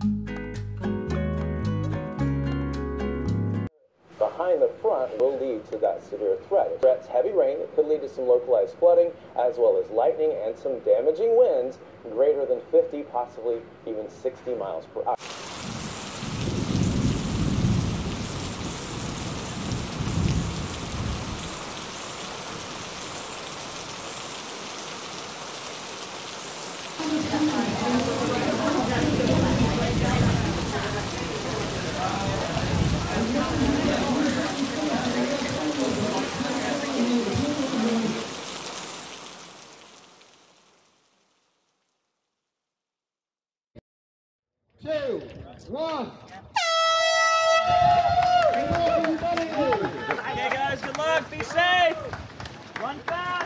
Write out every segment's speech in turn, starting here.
Behind the front will lead to that severe threat. Threats heavy rain that could lead to some localized flooding, as well as lightning and some damaging winds greater than 50, possibly even 60 miles per hour. Two, one. Okay, guys, good luck. Be safe. Run fast.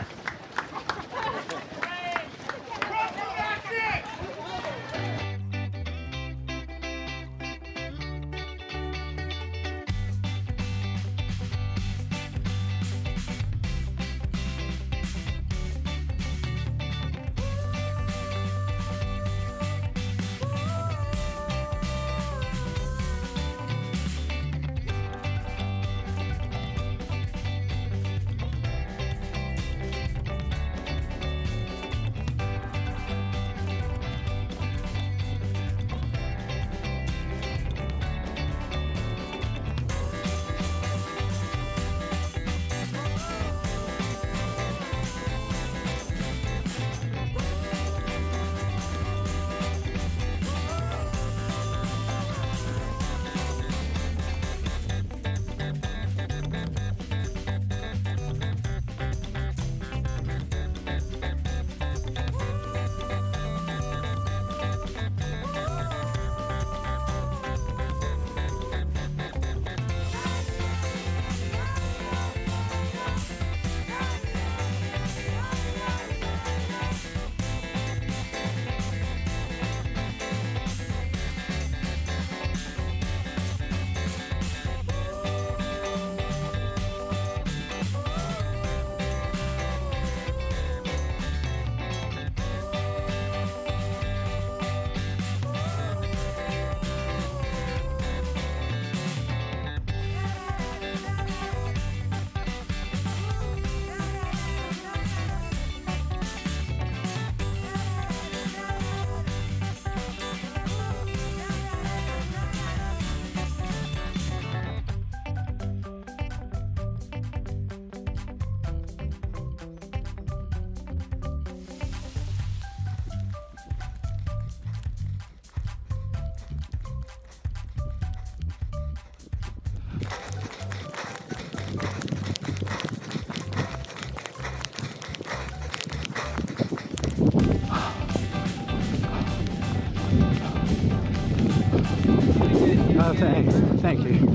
No thanks, thank you.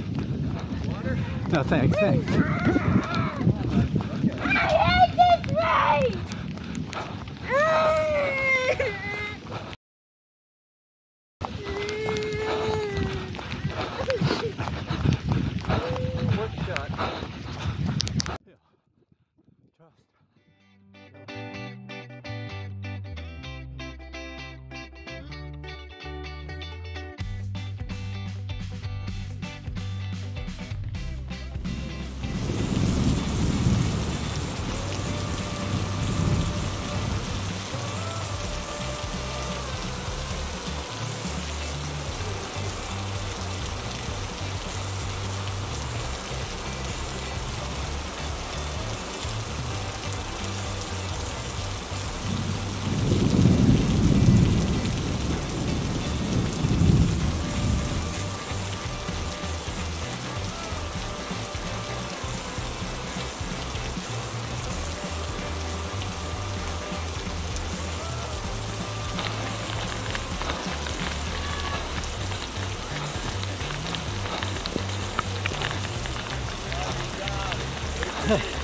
No thanks, thanks. I hate this race! Hey.